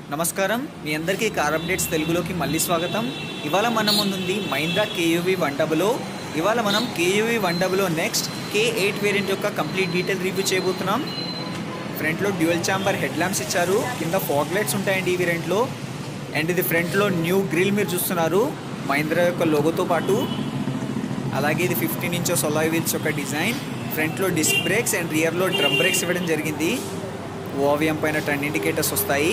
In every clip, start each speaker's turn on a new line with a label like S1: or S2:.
S1: నమస్కారం మీ అందరికీ car updates తెలుగులోకి మళ్ళీ స్వాగతం. ఇవాళ మన ముందుంది మహీంద్రా KUV 100. ఇవాళ మనం KUV 100 నెక్స్ట్ K8 వేరియంట్ యొక్క కంప్లీట్ డీటెయిల్ రివ్యూ చేయబోతున్నాం. ఫ్రంట్లో డ్యూయల్ ఛాంబర్ హెడ్ ల్యాంప్స్ ఇచ్చారు, కింద ఫాగ్ లైట్స్ ఉంటాయండి ఈ వేరియంట్లో. అండ్ ఇది ఫ్రంట్లో న్యూ గ్రిల్ మీరు చూస్తున్నారు మహీంద్రా యొక్క లోగోతో పాటు. అలాగే ఇది 15 ఇంచెస్ అలాయ్ వీల్స్ యొక్క డిజైన్. ఫ్రంట్లో డిస్క్ బ్రేక్స్ అండ్ రియర్లో డ్రమ్ బ్రేక్స్ ఇవ్వడం జరిగింది. ఓవిఎం పైన టర్న్ ఇండికేటర్స్ వస్తాయి.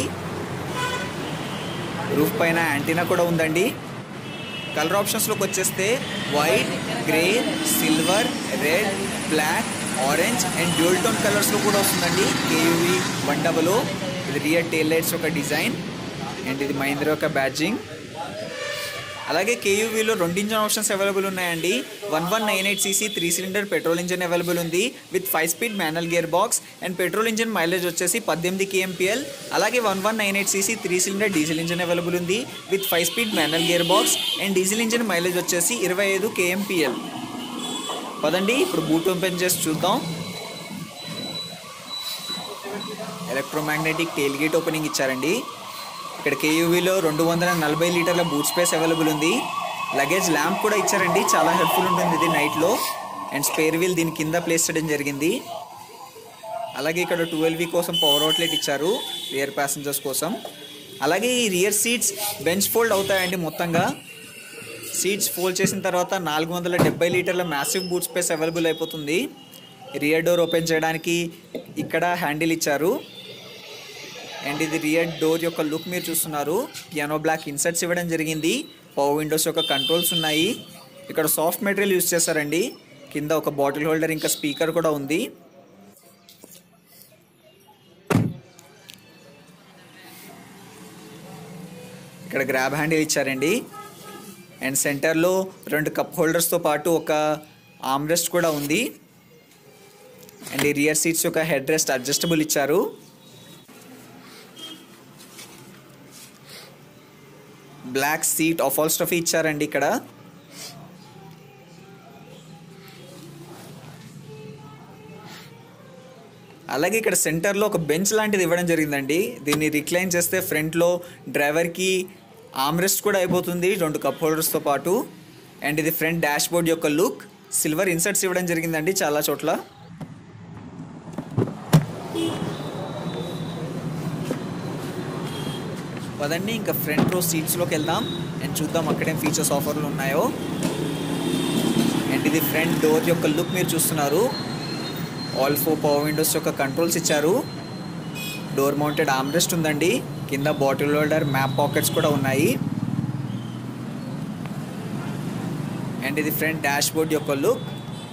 S1: రూఫ్ పైన యాంటీనా కూడా ఉందండి. కలర్ ఆప్షన్స్లోకి వచ్చేస్తే white, grey, silver, red, black, orange and dual tone కలర్స్లో కూడా వస్తుందండి KUV 100. ఇది రియర్ టెయిల్ లైట్స్ యొక్క డిజైన్ అండ్ ఇది మహీంద్రా యొక్క బ్యాడ్జింగ్. అలాగే KUVలో 2 ఇంజన్ ఆప్షన్స్ అవైలబుల్ ఉన్నాయండి. 1198cc 3 cylinder petrol engine available ఉంది with 5 speed manual gear box and petrol engine mileage వచ్చేసి 18 kmpl. అలాగే 1198cc 3 cylinder diesel engine available ఉంది with 5 speed manual gear box and diesel engine mileage వచ్చేసి 25 kmpl. పదండి ఇప్పుడు boot open చేసి చూద్దాం. Electromagnetic tail gate opening ఇచ్చారండి. ఇక్కడ KUVలో 240 లీటర్ల బూట్ స్పేస్ అవైలబుల్ ఉంది. లగేజ్ ల్యాంప్ కూడా ఇచ్చారండి, చాలా హెల్ప్ఫుల్ ఉంటుంది ఇది నైట్లో. అండ్ స్పేర్ వీల్ దీని కింద ప్లేస్ చేయడం జరిగింది. అలాగే ఇక్కడ 12V కోసం పవర్ అవుట్లెట్ ఇచ్చారు రియర్ ప్యాసింజర్స్ కోసం. అలాగే ఈ రియర్ సీట్స్ బెంచ్ ఫోల్డ్ అవుతాయండి. మొత్తంగా సీట్స్ ఫోల్డ్ చేసిన తర్వాత 470 లీటర్ల మ్యాసివ్ బూట్ స్పేస్ అవైలబుల్ అయిపోతుంది. రియర్ డోర్ ఓపెన్ చేయడానికి ఇక్కడ హ్యాండిల్ ఇచ్చారు. అండ్ ఇది రియర్ డోర్ యొక్క లుక్ మీరు చూస్తున్నారు. పియానో బ్లాక్ ఇన్సర్ట్స్ ఇవ్వడం జరిగింది. పవర్ విండోస్ యొక్క కంట్రోల్స్ ఉన్నాయి. ఇక్కడ సాఫ్ట్ మెటీరియల్ యూజ్ చేశారండి. కింద ఒక బాటిల్ హోల్డర్ ఇంకా స్పీకర్ కూడా ఉంది. ఇక్కడ గ్రాబ్ హ్యాండిల్ ఇచ్చారండి. అండ్ సెంటర్లో 2 కప్ హోల్డర్స్తో పాటు ఒక ఆర్మ్ రెస్ట్ కూడా ఉంది. అండ్ ఈ రియర్ సీట్స్ యొక్క హెడ్ రెస్ట్ అడ్జస్టబుల్ ఇచ్చారు. బ్లాక్ సీట్ అపాల్స్ట్రఫీ ఇచ్చారండి ఇక్కడ. అలాగే ఇక్కడ సెంటర్లో ఒక బెంచ్ లాంటిది ఇవ్వడం జరిగిందండి. దీన్ని రిక్లైన్ చేస్తే ఫ్రంట్లో డ్రైవర్కి ఆర్మ్రెస్ట్ కూడా అయిపోతుంది 2 కప్ హోల్డర్స్తో పాటు. అండ్ ఇది ఫ్రంట్ డాష్ బోర్డ్ యొక్క లుక్. సిల్వర్ ఇన్సర్ట్స్ ఇవ్వడం జరిగిందండి చాలా చోట్ల. పదండి ఇంకా ఫ్రంట్ రో సీట్స్లోకి వెళ్దాం అండ్ చూద్దాం అక్కడేం ఫీచర్స్ ఆఫర్లు ఉన్నాయో. అండ్ ఇది ఫ్రంట్ డోర్ యొక్క లుక్ మీరు చూస్తున్నారు. ఆల్ 4 పవర్ విండోస్ యొక్క కంట్రోల్స్ ఇచ్చారు. డోర్ మౌంటెడ్ ఆర్మ్రెస్ట్ ఉందండి. కింద బాటిల్ హోల్డర్, మ్యాప్ పాకెట్స్ కూడా ఉన్నాయి. అండ్ ఇది ఫ్రంట్ డాష్ బోర్డ్ యొక్క లుక్.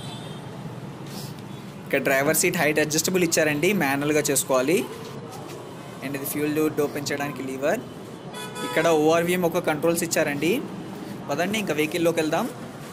S1: ఇక్కడ డ్రైవర్ సీట్ హైట్ అడ్జస్టబుల్ ఇచ్చారండి, మాన్యువల్గా చేసుకోవాలి. అండ్ ఇది ఫ్యూల్ డోర్ ఓపెన్ చేయడానికి లీవర్. ఇక్కడ ORVM ఒక కంట్రోల్స్ ఇచ్చారండి. పదండి ఇంకా వెహికల్లోకి వెళ్దాం.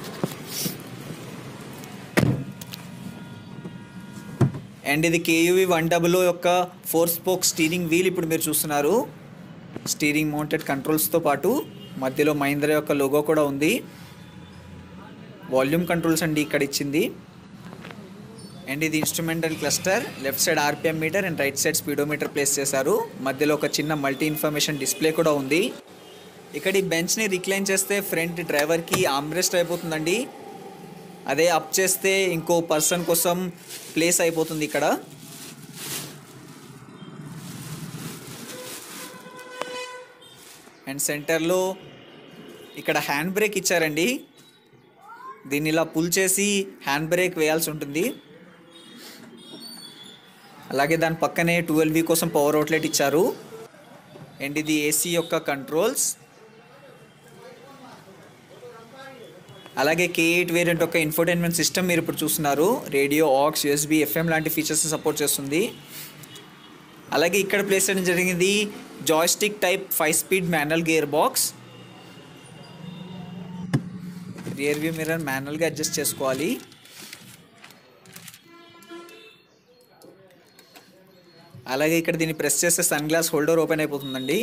S1: అండ్ ఇది KUV 100 యొక్క 4 స్పోక్ స్టీరింగ్ వీల్ ఇప్పుడు మీరు చూస్తున్నారు. స్టీరింగ్ మౌంటెడ్ కంట్రోల్స్తో పాటు మధ్యలో మహీంద్రా యొక్క లోగో కూడా ఉంది. వాల్యూమ్ కంట్రోల్స్ అండి ఇక్కడ ఇచ్చింది. అండ్ ఇది instrumental cluster. Left side RPM meter and right side speedometer place చేశారు. మధ్యలో ఒక చిన్న మల్టీ ఇన్ఫర్మేషన్ డిస్ప్లే కూడా ఉంది. ఇక్కడ ఈ బెంచ్ని రిక్లైన్ చేస్తే ఫ్రంట్ డ్రైవర్కి ఆర్మ్రెస్ట్ అయిపోతుందండి. అదే అప్ చేస్తే ఇంకో పర్సన్ కోసం ప్లేస్ అయిపోతుంది ఇక్కడ. అండ్ సెంటర్లో ఇక్కడ హ్యాండ్ బ్రేక్ ఇచ్చారండి. దీన్ని ఇలా పుల్ చేసి హ్యాండ్ బ్రేక్ వేయాల్సి ఉంటుంది. అలాగే దాని పక్కనే 12V కోసం పవర్ అవుట్లెట్ ఇచ్చారు. అండ్ ఇది AC యొక్క కంట్రోల్స్. అలాగే K8 వేరియంట్ యొక్క ఇన్ఫోటైన్మెంట్ సిస్టమ్ మీరు ఇప్పుడు చూస్తున్నారు. రేడియో, AUX, USB, FM లాంటి ఫీచర్స్ సపోర్ట్ చేస్తుంది. అలాగే ఇక్కడ ప్లేస్ చేయడం జరిగింది joystick type 5 speed manual gear box. Rear view mirror మాన్యువల్గా అడ్జస్ట్ చేసుకోవాలి. అలాగే ఇక్కడ దీన్ని ప్రెస్ చేస్తే సన్ గ్లాస్ హోల్డర్ ఓపెన్ అయిపోతుందండి.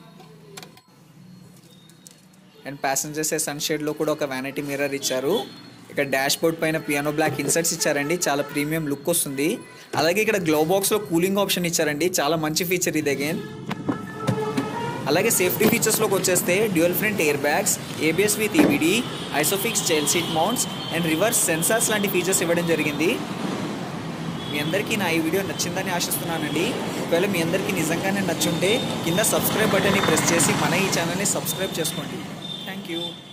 S1: అండ్ ప్యాసింజర్స్ సన్ షేడ్లో కూడా ఒక వ్యానిటీ మిర్రర్ ఇచ్చారు. ఇక్కడ డాష్ బోర్డ్ పైన పియానో బ్లాక్ ఇన్సర్ట్స్ ఇచ్చారండి, చాలా ప్రీమియం లుక్ వస్తుంది. అలాగే ఇక్కడ గ్లో బాక్స్లో కూలింగ్ ఆప్షన్ ఇచ్చారండి, చాలా మంచి ఫీచర్ ఇది. అగైన్ అలాగే సేఫ్టీ ఫీచర్స్లోకి వచ్చేస్తే dual front air bags, ABS with EBD, isofix child seat mounts and reverse sensors లాంటి ఫీచర్స్ ఇవ్వడం జరిగింది. మీ అందరికీ నా ఈ వీడియో నచ్చిందని ఆశిస్తున్నానండి. ఒకవేళ మీ అందరికీ నిజంగానే నచ్చుంటే కింద సబ్స్క్రైబ్ బటన్ని ప్రెస్ చేసి మన ఈ ఛానల్ని సబ్స్క్రైబ్ చేసుకోండి. Thank you.